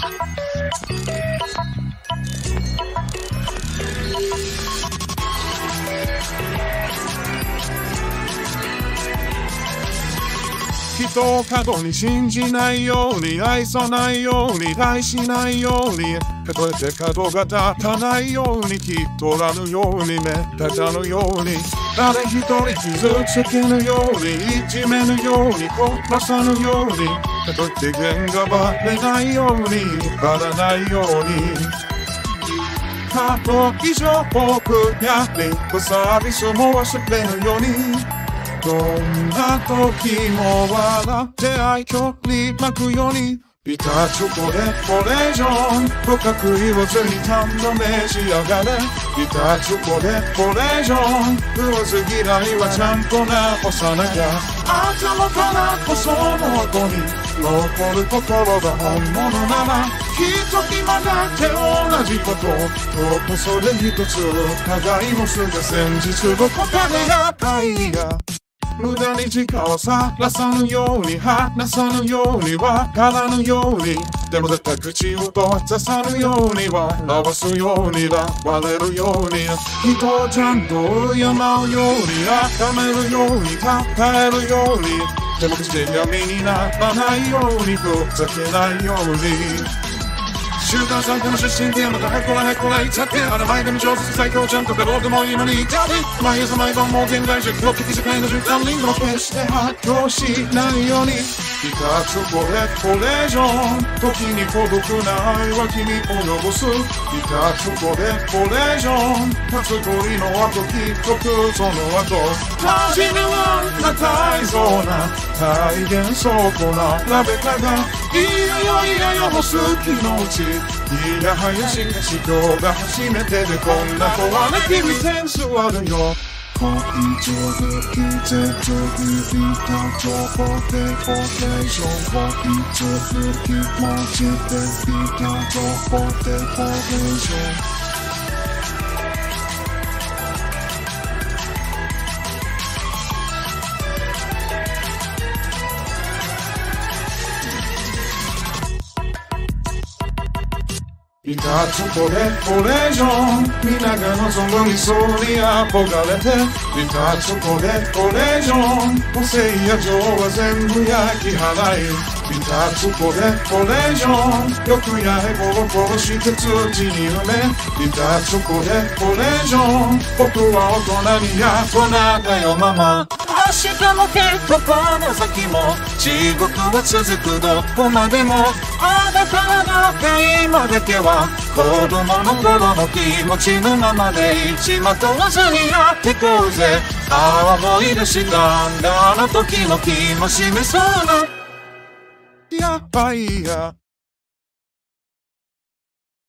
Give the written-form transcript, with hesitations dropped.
人を過度に信じないように、愛さないように、愛しないように、たとえて角が立たないように、気取らぬように、目立たぬように、誰一人傷つけぬように、いじめぬように、殺さぬように、たとえて弦がバレないように、バらないように、過去以上僕やリップサービスも忘れぬように、どんな時も笑って愛距離巻くように、ビターチョコでこれ以上深く言わずに堪能召し上がれ。ビターチョコでこれ以上食わず嫌いはちゃんと直さなきゃ。頭からこその後に残る心が本物なら、きっと今だって同じことどこそれ一つ互いもすぐ先日どこかでやったいや、無駄に時間をさらさぬように、話さぬように、わからぬように、でも絶対口を閉ざさぬように、笑わすように、笑れるように、人をちゃんと敬うように、温めるように、たえるように、でも決して闇にならないように、ふざけないように。週刊参考の出身ってまたへこらへこら言っちゃって、あら前でも上手最強ちゃんとかどうでもいいのに言っちゃって、毎朝毎晩もう現代実況的世界の瞬間リンゴを決して発狂しないように、ビターチョコレートこれ以上時に孤独な愛は君及ぼす。ビターチョコレートこれ以上初恋の後きっとくその後、初めは硬いそうな大変そうこな鍋かが、いやいやいやもう好きのうち、いやはやしかし今日が初めてでこんな子はね君センスあるよ。恋上手き絶不ビターチョコデコレーション、恋上手気持ちでビターチョコデコレーション。ビターチョコでこれ以上皆が望む理想に憧れて、ビターチョコでこれ以上個性や情は全部焼き払い、ビターチョコでこれ以上欲やエゴを殺して土に埋め、ビターチョコでこれ以上僕は大人にやっとなったよママ。明日もきっとこの先も地獄は続くどこまでも、あなたの今だけは子供の頃の気持ちのままで一まとわずにやってこうぜ。ああ思い出したんだあの時の気も示そうな、やばいや